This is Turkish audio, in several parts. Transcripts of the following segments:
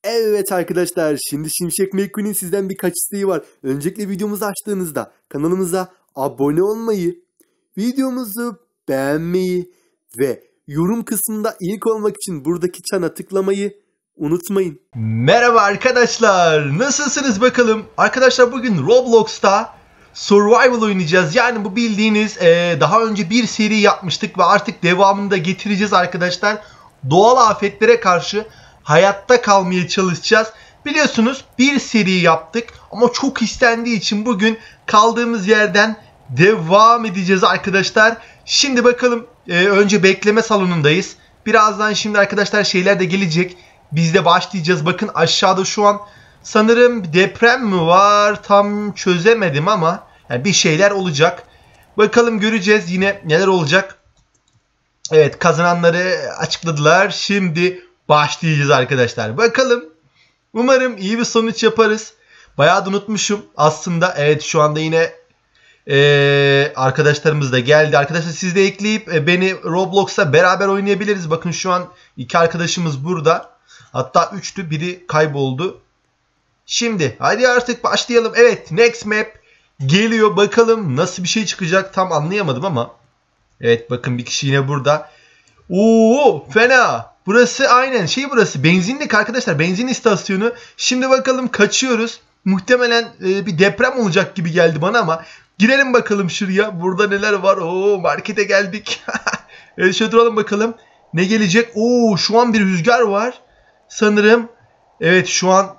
Evet arkadaşlar, şimdi Şimşek McQueen'in sizden birkaç isteği var. Öncelikle videomuzu açtığınızda kanalımıza abone olmayı, videomuzu beğenmeyi ve yorum kısmında ilk olmak için buradaki çana tıklamayı unutmayın. Merhaba arkadaşlar, nasılsınız bakalım? Arkadaşlar bugün Roblox'ta Survival oynayacağız. Yani bu bildiğiniz daha önce bir seri yapmıştık ve artık devamını da getireceğiz arkadaşlar. Doğal afetlere karşı hayatta kalmaya çalışacağız. Biliyorsunuz bir seri yaptık ama çok istendiği için bugün kaldığımız yerden devam edeceğiz arkadaşlar. Şimdi bakalım, önce bekleme salonundayız. Birazdan şimdi arkadaşlar şeyler de gelecek. Biz de başlayacağız. Bakın aşağıda şu an sanırım deprem mi var? Tam çözemedim ama yani bir şeyler olacak. Bakalım göreceğiz yine neler olacak. Evet, kazananları açıkladılar. Şimdi başlayacağız arkadaşlar. Bakalım. Umarım iyi bir sonuç yaparız. Bayağı da unutmuşum aslında. Evet, şu anda yine arkadaşlarımız da geldi. Arkadaşlar siz de ekleyip beni Roblox'a beraber oynayabiliriz. Bakın şu an iki arkadaşımız burada. Hatta 3'tü, biri kayboldu. Şimdi hadi artık başlayalım. Evet, next map geliyor. Bakalım nasıl bir şey çıkacak, tam anlayamadım ama. Evet, bakın bir kişi yine burada. Oo, fena. Burası aynen burası. Benzinlik arkadaşlar. Benzin istasyonu. Şimdi bakalım kaçıyoruz. Muhtemelen bir deprem olacak gibi geldi bana ama. Girelim bakalım şuraya. Burada neler var? Oo, markete geldik. Evet, şöyle duralım bakalım. Ne gelecek? Oo, şu an bir rüzgar var. Sanırım. Evet, şu an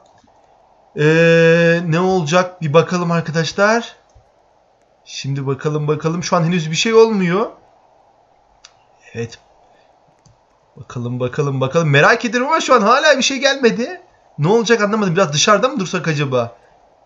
ne olacak? Bir bakalım arkadaşlar. Şimdi bakalım. Şu an henüz bir şey olmuyor. Evet. Bakalım. Merak ediyorum ama şu an hala bir şey gelmedi. Ne olacak anlamadım. Biraz dışarıda mı dursak acaba?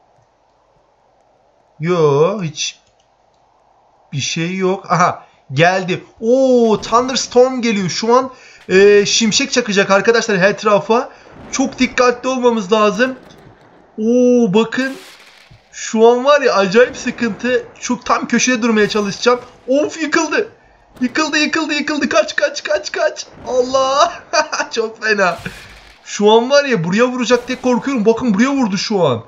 Yo, hiç bir şey yok. Aha, geldi. Oo, Thunderstorm geliyor. Şu an şimşek çakacak arkadaşlar etrafa. Çok dikkatli olmamız lazım. Oo, bakın. Şu an var ya, acayip sıkıntı. Çok tam köşede durmaya çalışacağım. Of, yıkıldı. Yıkıldı. Kaç. Allah. Çok fena. Şu an var ya, buraya vuracak diye korkuyorum. Bakın, buraya vurdu şu an.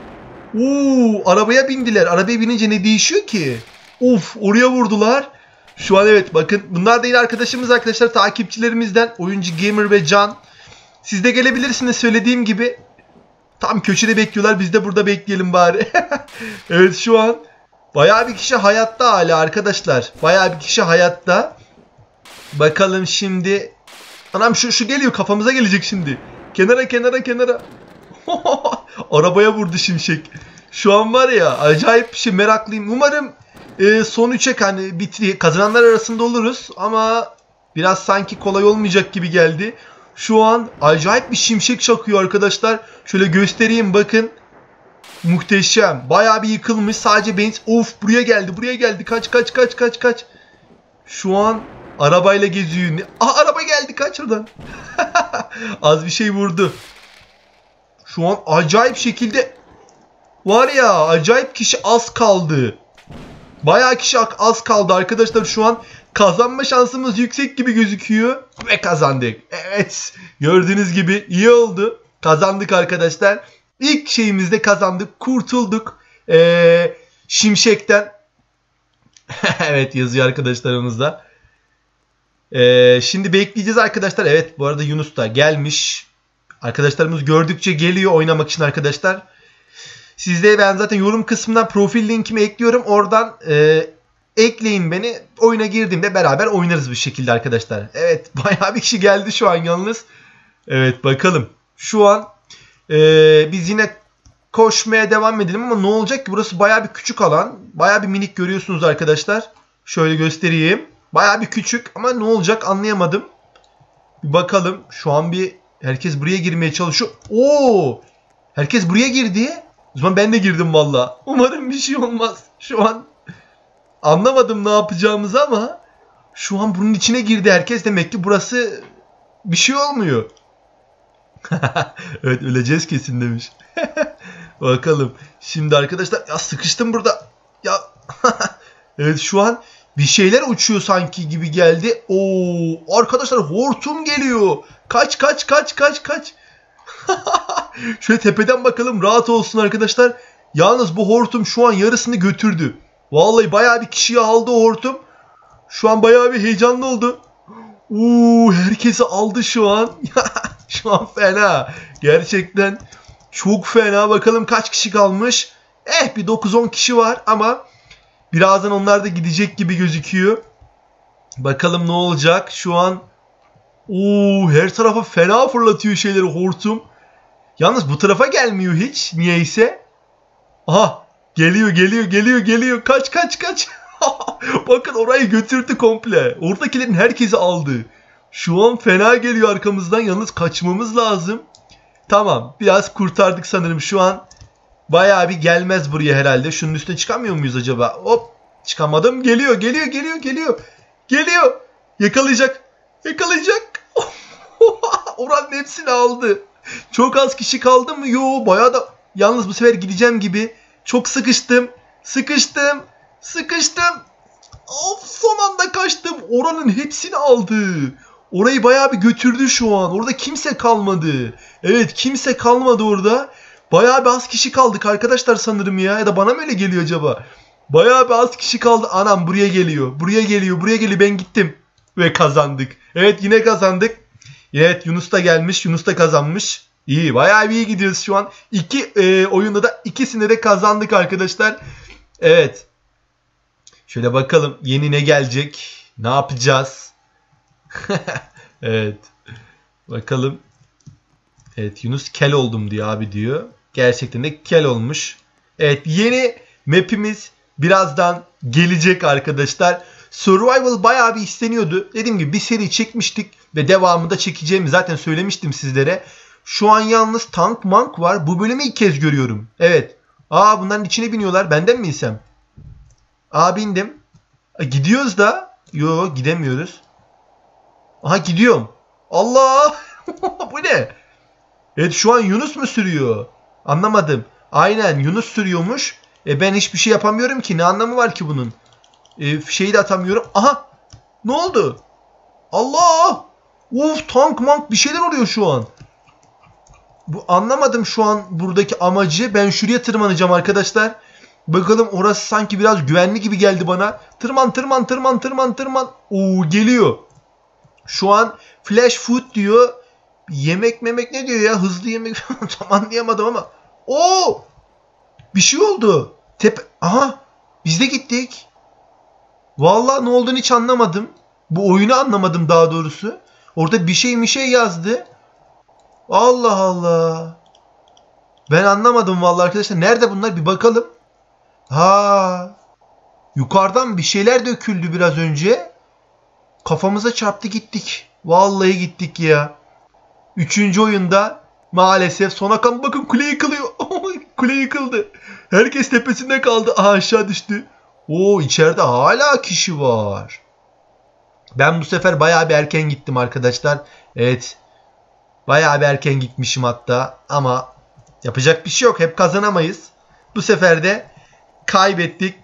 Oo, arabaya bindiler. Arabaya binince ne değişiyor ki? Of, oraya vurdular. Şu an evet, bakın bunlar da yine arkadaşımız arkadaşlar, takipçilerimizden Oyuncu Gamer ve Can. Siz de gelebilirsiniz söylediğim gibi. Tam köşede bekliyorlar, biz de burada bekleyelim bari. Evet, şu an bayağı bir kişi hayatta hala arkadaşlar. Bayağı bir kişi hayatta. Bakalım şimdi. Anam, şu geliyor, kafamıza gelecek şimdi. Kenara. Arabaya vurdu şimşek. Şu an var ya, acayip bir şey, meraklıyım. Umarım son 3'e hani kazananlar arasında oluruz. Ama biraz sanki kolay olmayacak gibi geldi. Şu an acayip bir şimşek çakıyor arkadaşlar. Şöyle göstereyim, bakın. Muhteşem. Bayağı bir yıkılmış. Sadece benzin. Of, buraya geldi. Kaç. Şu an arabayla geziyor. Aha, araba geldi, kaç oradan. Az bir şey vurdu. Şu an acayip şekilde var ya, acayip kişi az kaldı. Bayağı kişi az kaldı arkadaşlar. Şu an kazanma şansımız yüksek gibi gözüküyor. Ve kazandık. Evet. Gördüğünüz gibi iyi oldu. Kazandık arkadaşlar. İlk şeyimizde kazandık. Kurtulduk. Şimşekten. Evet, yazıyor arkadaşlarımızda. Şimdi bekleyeceğiz arkadaşlar. Evet, bu arada Yunus da gelmiş. Arkadaşlarımız gördükçe geliyor oynamak için arkadaşlar. Sizde ben zaten yorum kısmından profil linkimi ekliyorum. Oradan ekleyin beni. Oyuna girdiğimde beraber oynarız bir şekilde arkadaşlar. Evet, bayağı bir kişi geldi şu an yalnız. Evet, bakalım. Şu an biz yine koşmaya devam edelim ama ne olacak ki? Burası bayağı bir küçük alan. Bayağı bir minik görüyorsunuz arkadaşlar. Şöyle göstereyim. Bayağı bir küçük ama ne olacak anlayamadım. Bir bakalım. Şu an herkes buraya girmeye çalışıyor. Oo! Herkes buraya girdi. O zaman ben de girdim valla. Umarım bir şey olmaz. Şu an anlamadım ne yapacağımızı ama şu an bunun içine girdi herkes. Demek ki burası bir şey olmuyor. Evet, öleceğiz kesin demiş. Bakalım. Şimdi arkadaşlar, ya sıkıştım burada. Ya evet, şu an bir şeyler uçuyor sanki gibi geldi. Oo, arkadaşlar hortum geliyor. Kaç. Şöyle tepeden bakalım, rahat olsun arkadaşlar. Yalnız bu hortum şu an yarısını götürdü. Vallahi bayağı bir kişiyi aldı o hortum. Şu an bayağı bir heyecanlı oldu. Herkesi aldı şu an. Şu an fena. Gerçekten çok fena. Bakalım kaç kişi kalmış. Bir 9-10 kişi var ama birazdan onlar da gidecek gibi gözüküyor. Bakalım ne olacak. Şu an her tarafa fena fırlatıyor şeyleri hortum. Yalnız bu tarafa gelmiyor hiç. Niyeyse. Aha. Geliyor. Kaç. Bakın orayı götürdü komple. Oradakilerin herkesi aldı. Şu an fena geliyor arkamızdan. Yalnız kaçmamız lazım. Tamam. Biraz kurtardık sanırım. Şu an bayağı bir gelmez buraya herhalde. Şunun üstüne çıkamıyor muyuz acaba? Hop. Çıkamadım. Geliyor. Yakalayacak. Oranın hepsini aldı. Çok az kişi kaldı mı? Yo, bayağı da. Yalnız bu sefer gideceğim gibi. Çok sıkıştım. Son anda kaçtım. Oranın hepsini aldı. Orayı bayağı bir götürdü şu an. Orada kimse kalmadı. Evet, kimse kalmadı orada. Bayağı bir az kişi kaldık arkadaşlar sanırım ya. Ya da bana mı öyle geliyor acaba? Bayağı bir az kişi kaldı. Anam buraya geliyor. Ben gittim. Ve kazandık. Evet, yine kazandık. Evet, Yunus da gelmiş. Yunus da kazanmış. İyi, bayağı bir iyi gidiyoruz şu an. Oyunda da ikisini de kazandık arkadaşlar. Evet. Şöyle bakalım yeni ne gelecek? Ne yapacağız? Evet. Bakalım. Evet, Yunus kel oldum diyor abi diyor. Gerçekten de kel olmuş. Evet, yeni map'imiz birazdan gelecek arkadaşlar. Survival bayağı bir isteniyordu. Dediğim gibi bir seri çekmiştik ve devamını da çekeceğimi zaten söylemiştim sizlere. Şu an yalnız tank mank var. Bu bölümü ilk kez görüyorum. Evet. Bunların içine biniyorlar. Benden mi insem? Bindim. Gidiyoruz da. Yo, gidemiyoruz. Aha, gidiyorum. Allah! Bu ne? Evet, şu an Yunus mu sürüyor? Anlamadım. Aynen, Yunus sürüyormuş. Ben hiçbir şey yapamıyorum ki. Ne anlamı var ki bunun? Şeyi de atamıyorum. Aha! Ne oldu? Allah! Tank mank bir şeyler oluyor şu an. Anlamadım şu an buradaki amacı. Ben şuraya tırmanacağım arkadaşlar. Bakalım, orası sanki biraz güvenli gibi geldi bana. Tırman. Geliyor. Şu an flash food diyor. Yemek ne diyor ya? Hızlı yemek tam anlayamadım ama. Bir şey oldu. Aha, biz de gittik. Vallahi ne olduğunu hiç anlamadım. Bu oyunu anlamadım daha doğrusu. Orada bir şey yazdı. Allah Allah. Ben anlamadım vallahi arkadaşlar. Nerede bunlar? Bir bakalım. Yukarıdan bir şeyler döküldü biraz önce. Kafamıza çarptı, gittik. Vallahi gittik ya. 3. oyunda maalesef sona kan. Bakın, kule yıkılıyor. Kule yıkıldı. Herkes tepesinde kaldı. Aşağı düştü. İçeride hala kişi var. Ben bu sefer bayağı bir erken gittim arkadaşlar. Evet. Bayağı bir erken gitmişim hatta. Ama yapacak bir şey yok. Hep kazanamayız. Bu sefer de kaybettik.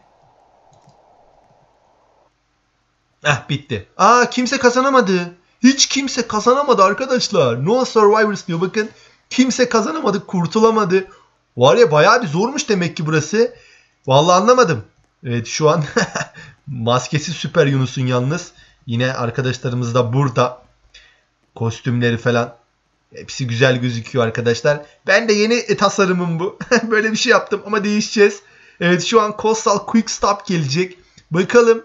Bitti. Kimse kazanamadı. Hiç kimse kazanamadı arkadaşlar. No survivors diyor, bakın. Kimse kazanamadı, kurtulamadı. Var ya, bayağı bir zormuş demek ki burası. Vallahi anlamadım. Evet, şu an maskesi süper Yunus'un yalnız. Yine arkadaşlarımız da burada. Kostümleri falan. Hepsi güzel gözüküyor arkadaşlar. Ben de yeni tasarımım bu. Böyle bir şey yaptım ama değişeceğiz. Evet, şu an Coastal Quick Stop gelecek. Bakalım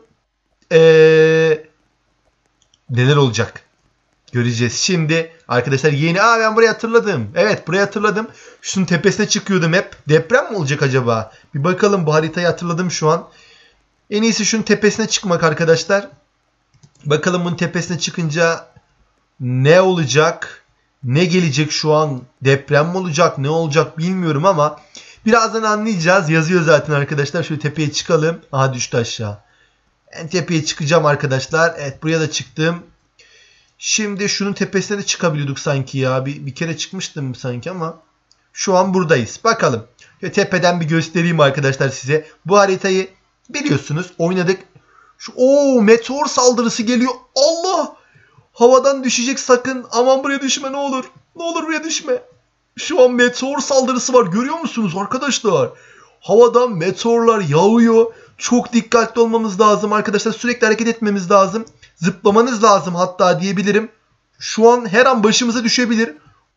neler olacak. Göreceğiz. Şimdi arkadaşlar yeni. Ben burayı hatırladım. Evet, burayı hatırladım. Şunun tepesine çıkıyordum hep. Deprem mi olacak acaba? Bir bakalım, bu haritayı hatırladım şu an. En iyisi şunun tepesine çıkmak arkadaşlar. Bakalım bunun tepesine çıkınca ne olacak? Ne gelecek şu an? Deprem mi olacak? Ne olacak bilmiyorum ama birazdan anlayacağız. Yazıyor zaten arkadaşlar. Şöyle tepeye çıkalım. Düştü aşağı. Ben tepeye çıkacağım arkadaşlar. Evet, buraya da çıktım. Şimdi şunun tepesine de çıkabiliyorduk sanki ya. Bir kere çıkmıştım sanki ama şu an buradayız. Bakalım. Şöyle tepeden bir göstereyim arkadaşlar size. Bu haritayı biliyorsunuz. Oynadık. Meteor saldırısı geliyor. Allah! Havadan düşecek sakın. Aman buraya düşme ne olur. Ne olur buraya düşme. Şu an meteor saldırısı var. Görüyor musunuz arkadaşlar? Havadan meteorlar yağıyor. Çok dikkatli olmamız lazım arkadaşlar. Sürekli hareket etmemiz lazım. Zıplamanız lazım hatta diyebilirim. Şu an her an başımıza düşebilir.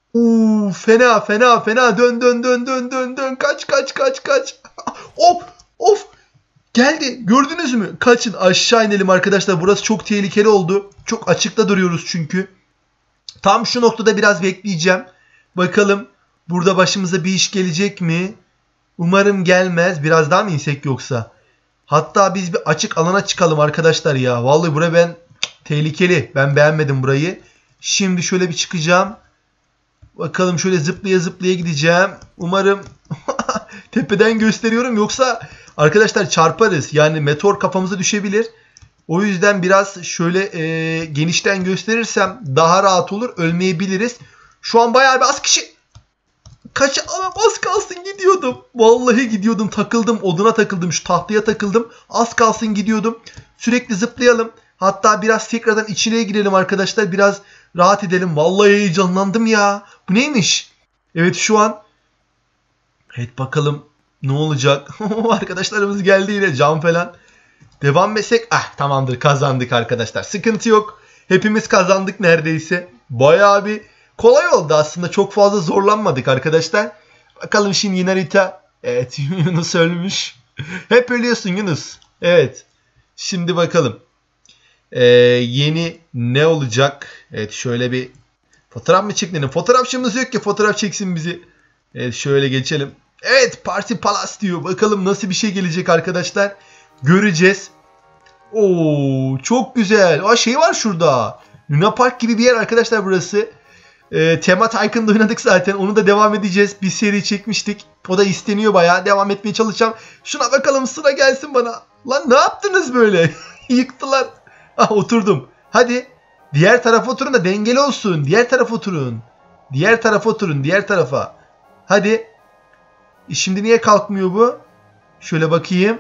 Fena fena fena. Dön dön dön dön dön dön. Kaç kaç kaç kaç. Of of. Geldi. Gördünüz mü? Kaçın. Aşağı inelim arkadaşlar. Burası çok tehlikeli oldu. Çok açıkta duruyoruz çünkü. Tam şu noktada biraz bekleyeceğim. Bakalım burada başımıza bir iş gelecek mi? Umarım gelmez. Biraz daha mı insek yoksa? Hatta biz bir açık alana çıkalım arkadaşlar ya. Vallahi buraya tehlikeli. Ben beğenmedim burayı. Şimdi şöyle bir çıkacağım. Bakalım şöyle zıplaya zıplaya gideceğim. Umarım tepeden gösteriyorum. Yoksa arkadaşlar çarparız. Yani meteor kafamıza düşebilir. O yüzden biraz şöyle genişten gösterirsem daha rahat olur. Ölmeyebiliriz. Şu an bayağı bir az kişi. Az kalsın gidiyordum. Vallahi gidiyordum. Takıldım. Oduna takıldım. Şu tahtaya takıldım. Az kalsın gidiyordum. Sürekli zıplayalım. Hatta biraz tekrardan içine girelim arkadaşlar. Biraz rahat edelim. Vallahi heyecanlandım ya. Bu neymiş? Evet şu an. Evet bakalım ne olacak. Arkadaşlarımız geldi yine. Cam falan. Devam etsek. Tamamdır kazandık arkadaşlar. Sıkıntı yok. Hepimiz kazandık neredeyse. Bayağı bir kolay oldu aslında. Çok fazla zorlanmadık arkadaşlar. Bakalım şimdi yeni harita. Evet Yunus ölmüş. Hep ölüyorsun Yunus. Evet. Şimdi bakalım. Yeni ne olacak? Evet şöyle bir fotoğraf mı çekelim? Fotoğrafçımız yok ki fotoğraf çeksin bizi. Evet şöyle geçelim. Evet Party Palace diyor. Bakalım nasıl bir şey gelecek arkadaşlar. Göreceğiz. Çok güzel. Şey var şurada. Luna Park gibi bir yer arkadaşlar burası. Tema Tycoon'da oynadık zaten. Onu da devam edeceğiz. Bir seri çekmiştik. O da isteniyor bayağı. Devam etmeye çalışacağım. Şuna bakalım sıra gelsin bana. Lan ne yaptınız böyle? Yıktılar. Oturdum. Hadi. Diğer tarafa oturun da dengeli olsun. Diğer tarafa oturun. Diğer tarafa oturun. Diğer tarafa. Hadi. Şimdi niye kalkmıyor bu? Şöyle bakayım.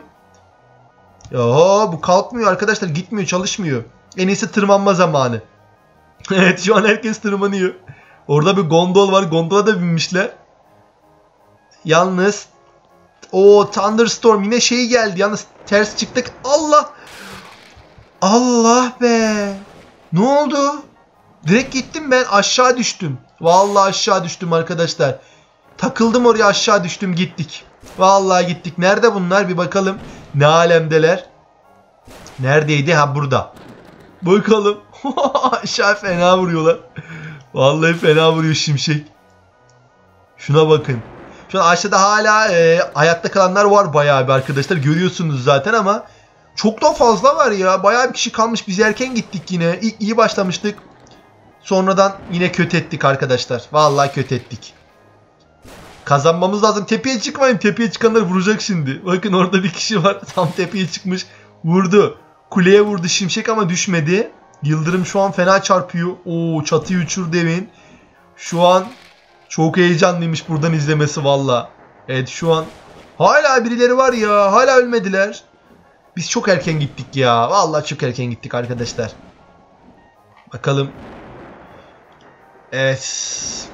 Bu kalkmıyor arkadaşlar. Gitmiyor, çalışmıyor. En iyisi tırmanma zamanı. Evet şu an herkes tırmanıyor. Orada bir gondol var. Gondola da binmişler. Yalnız Thunderstorm yine şey geldi. Yalnız ters çıktık. Allah. Allah be. Ne oldu? Direkt gittim ben aşağı düştüm. Vallahi aşağı düştüm arkadaşlar. Takıldım oraya aşağı düştüm gittik. Vallahi gittik. Nerede bunlar? Bir bakalım. Ne alemdeler? Neredeydi? Burada. Bakalım. Aşağı fena vuruyorlar. Vallahi fena vuruyor şimşek. Şuna bakın. Şu an aşağıda hala hayatta kalanlar var bayağı bir arkadaşlar. Görüyorsunuz zaten ama çok da fazla var ya. Bayağı bir kişi kalmış. Biz erken gittik yine. İlk iyi başlamıştık. Sonradan yine kötü ettik arkadaşlar. Vallahi kötü ettik. Kazanmamız lazım. Tepeye çıkmayın. Tepeye çıkanlar vuracak şimdi. Bakın orada bir kişi var. Tam tepeye çıkmış. Vurdu. Kuleye vurdu şimşek ama düşmedi. Yıldırım şu an fena çarpıyor. Çatıyı uçurdu evin. Şu an çok heyecanlıymış buradan izlemesi valla. Evet şu an hala birileri var ya. Hala ölmediler. Biz çok erken gittik ya. Valla çok erken gittik arkadaşlar. Bakalım. Evet.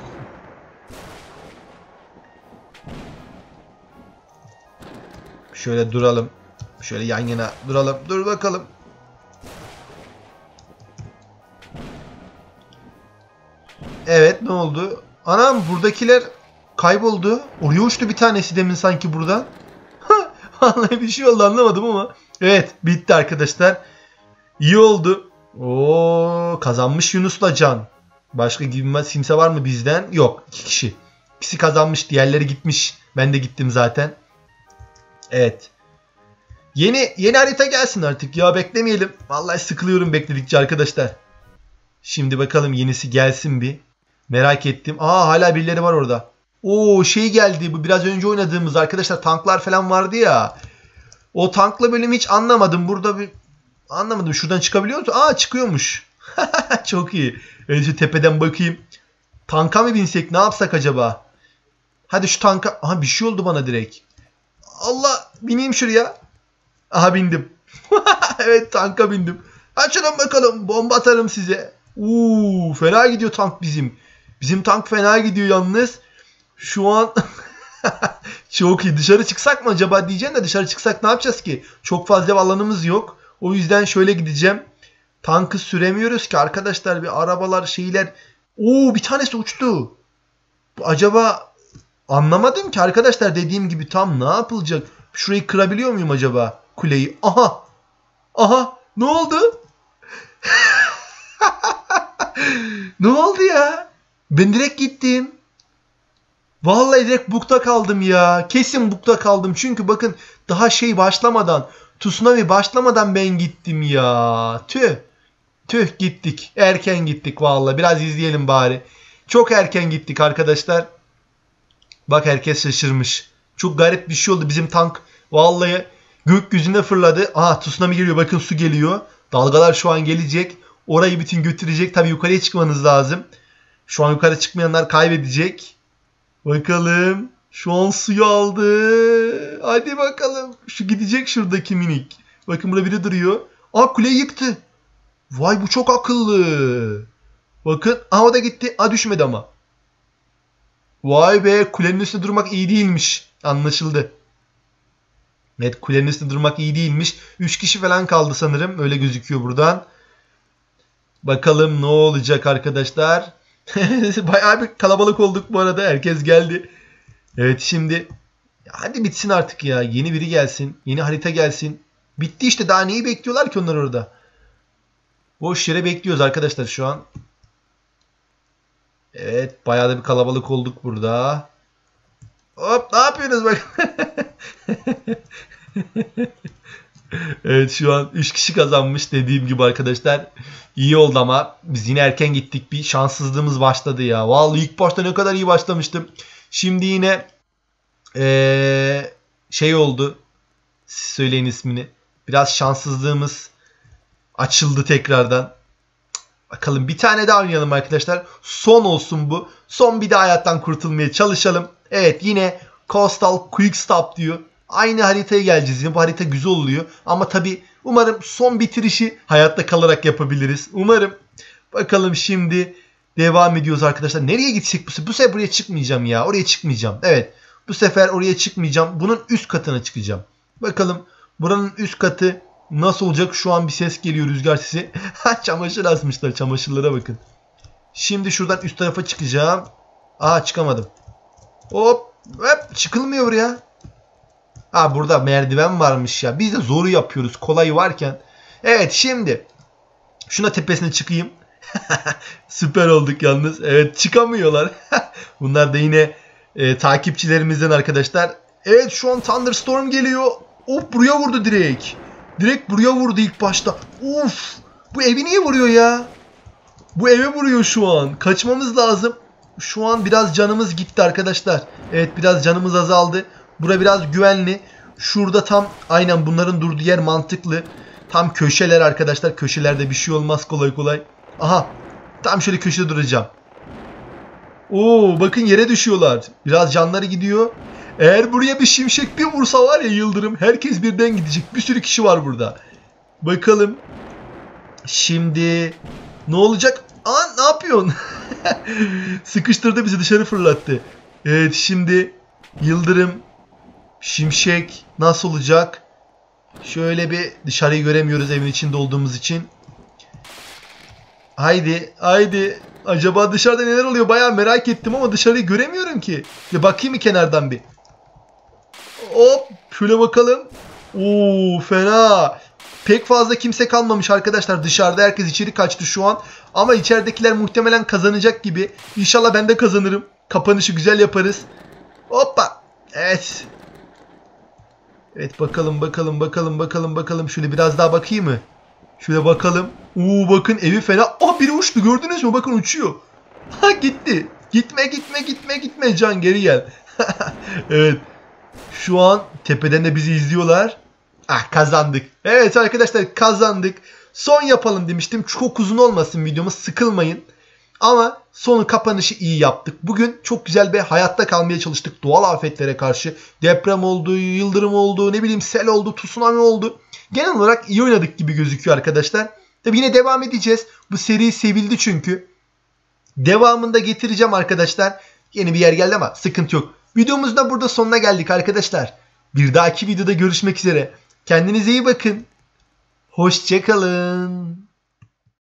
Şöyle duralım. Şöyle yan yana duralım. Dur bakalım. Evet ne oldu? Anam buradakiler kayboldu. Oraya uçtu bir tanesi demin sanki buradan. Vallahi bir şey oldu anlamadım ama. Evet bitti arkadaşlar. İyi oldu. Kazanmış Yunus'la Can. Başka kimse var mı bizden? Yok 2 kişi. İkisi kazanmış diğerleri gitmiş. Ben de gittim zaten. Evet. Yeni harita gelsin artık ya beklemeyelim. Vallahi sıkılıyorum bekledikçe arkadaşlar. Şimdi bakalım yenisi gelsin bir. Merak ettim. Hala birileri var orada. Şey geldi bu biraz önce oynadığımız arkadaşlar tanklar falan vardı ya. O tankla bölümü hiç anlamadım. Burada bir anlamadım. Şuradan çıkabiliyor musun? Çıkıyormuş. Çok iyi. Önce şu tepeden bakayım. Tanka mı binsek? Ne yapsak acaba? Hadi şu tanka. Bir şey oldu bana direkt. Allah bineyim şuraya. Bindim. Evet tanka bindim. Açalım bakalım. Bomba atarım size. Fena gidiyor tank bizim. Bizim tank fena gidiyor yalnız. Şu an çok iyi. Dışarı çıksak mı acaba diyeceğim de dışarı çıksak ne yapacağız ki? Çok fazla alanımız yok. O yüzden şöyle gideceğim. Tankı süremiyoruz ki arkadaşlar. Bir arabalar şeyler. Oo, bir tanesi uçtu. Acaba anlamadım ki arkadaşlar, dediğim gibi tam ne yapılacak? Şurayı kırabiliyor muyum acaba? Kuleyi. Aha. Aha. Ne oldu? Ne oldu ya? Ben direkt gittim. Vallahi direkt bukta kaldım ya. Kesin bukta kaldım. Çünkü bakın daha şey başlamadan, tsunami başlamadan ben gittim ya. Tüh. Tüh, gittik. Erken gittik vallahi. Biraz izleyelim bari. Çok erken gittik arkadaşlar. Bak herkes şaşırmış. Çok garip bir şey oldu. Bizim tank vallahi gökyüzüne fırladı. Aha, tsunami geliyor. Bakın su geliyor. Dalgalar şu an gelecek. Orayı bütün götürecek. Tabii yukarıya çıkmanız lazım. Şu an yukarı çıkmayanlar kaybedecek. Bakalım. Şu an suyu aldı. Hadi bakalım. Şu gidecek şuradaki minik. Bakın burada biri duruyor. Aa, kuleyi yıktı. Vay, bu çok akıllı. Bakın. Aha, o da gitti. Aa, düşmedi ama. Vay be, kulenin üstünde durmak iyi değilmiş. Anlaşıldı. Evet, kulenin üstünde durmak iyi değilmiş. 3 kişi falan kaldı sanırım. Öyle gözüküyor buradan. Bakalım ne olacak arkadaşlar. Bayağı bir kalabalık olduk bu arada. Herkes geldi. Evet, şimdi hadi bitsin artık ya. Yeni biri gelsin. Yeni harita gelsin. Bitti işte. Daha neyi bekliyorlar ki onlar orada? Boş yere bekliyoruz arkadaşlar şu an. Evet, bayağı da bir kalabalık olduk burada. Hop, ne yapıyorsunuz bak. Evet, şu an 3 kişi kazanmış dediğim gibi arkadaşlar. İyi oldu ama biz yine erken gittik. Bir şanssızlığımız başladı ya. Vallahi ilk başta ne kadar iyi başlamıştım. Şimdi yine şey oldu. Siz söyleyin ismini. Biraz şanssızlığımız açıldı tekrardan. Bakalım, bir tane daha oynayalım arkadaşlar. Son olsun bu. Son, bir daha hayattan kurtulmaya çalışalım. Evet, yine Coastal Quick Stop diyor. Aynı haritaya geleceğiz. Yine bu harita güzel oluyor. Ama tabii umarım son bitirişi hayatta kalarak yapabiliriz. Umarım. Bakalım, şimdi devam ediyoruz arkadaşlar. Nereye gidecek bu sefer? Bu sefer buraya çıkmayacağım ya. Oraya çıkmayacağım. Evet. Bu sefer oraya çıkmayacağım. Bunun üst katına çıkacağım. Bakalım buranın üst katı nasıl olacak? Şu an bir ses geliyor, rüzgar sesi. Çamaşır asmışlar. Çamaşırlara bakın. Şimdi şuradan üst tarafa çıkacağım. Aa, çıkamadım. Hop. Hop. Çıkılmıyor buraya. Ha, burada merdiven varmış ya. Biz de zoru yapıyoruz kolayı varken. Evet, şimdi şuna tepesine çıkayım. Süper olduk yalnız. Evet, çıkamıyorlar. Bunlar da yine takipçilerimizden arkadaşlar. Evet, şu an Thunderstorm geliyor. Hop, buraya vurdu direkt. Direkt buraya vurdu ilk başta. Uf. Bu evi niye vuruyor ya? Bu eve vuruyor şu an. Kaçmamız lazım. Şu an biraz canımız gitti arkadaşlar. Evet, biraz canımız azaldı. Bura biraz güvenli. Şurada tam aynen bunların durduğu yer mantıklı. Tam köşeler arkadaşlar. Köşelerde bir şey olmaz kolay kolay. Aha. Tam şöyle köşede duracağım. Oo, bakın yere düşüyorlar. Biraz canları gidiyor. Eğer buraya bir şimşek bir vursa var ya, yıldırım, herkes birden gidecek. Bir sürü kişi var burada. Bakalım. Şimdi ne olacak? Aa, ne yapıyorsun? Sıkıştırdı bizi, dışarı fırlattı. Evet, şimdi yıldırım, şimşek nasıl olacak? Şöyle bir dışarıyı göremiyoruz evin içinde olduğumuz için. Haydi, haydi. Acaba dışarıda neler oluyor? Bayağı merak ettim ama dışarıyı göremiyorum ki. Bir bakayım mı kenardan bir? Hop, şöyle bakalım. Oo, fena. Pek fazla kimse kalmamış arkadaşlar. Dışarıda herkes içeri kaçtı şu an. Ama içeridekiler muhtemelen kazanacak gibi. İnşallah ben de kazanırım. Kapanışı güzel yaparız. Hoppa. Evet. Evet, bakalım. Şöyle biraz daha bakayım mı? Şöyle bakalım. Oo, bakın evi fena. Aa, biri uçtu, gördünüz mü? Bakın uçuyor. Ha, gitti. Gitme. Can, geri gel. Evet. Şu an tepeden de bizi izliyorlar. Ah, kazandık. Evet arkadaşlar, kazandık. Son yapalım demiştim. Çok uzun olmasın videomuz, sıkılmayın. Ama sonu, kapanışı iyi yaptık. Bugün çok güzel bir hayatta kalmaya çalıştık doğal afetlere karşı. Deprem oldu, yıldırım oldu, ne bileyim sel oldu, tsunami oldu. Genel olarak iyi oynadık gibi gözüküyor arkadaşlar. Tabi yine devam edeceğiz. Bu seri sevildi çünkü. Devamında getireceğim arkadaşlar. Yeni bir yer geldi ama sıkıntı yok. Videomuzun da burada sonuna geldik arkadaşlar. Bir dahaki videoda görüşmek üzere. Kendinize iyi bakın. Hoşça kalın.